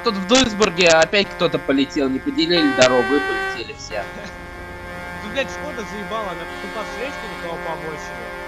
тут в Дуйсбурге опять кто-то полетел, не поделили дорогу и полетели все. Тут, блядь, Шкода заебала, она тупо встречка никого побольше.